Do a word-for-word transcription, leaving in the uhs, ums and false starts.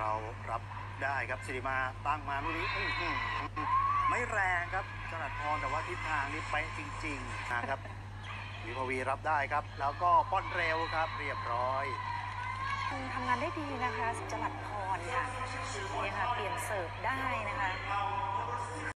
เรารับได้ครับสิริมาตั้งมาลูกนี้ไม่แรงครับจรัสพรแต่ว่าทิศทางนี้ไปจริงๆนะครับวิภวีรับได้ครับแล้วก็ป้อนเร็วครับเรียบร้อยทำงานได้ดีนะคะจรัสพรค่ะนี่ค่ะเปลี่ยนเสิร์ฟได้นะคะ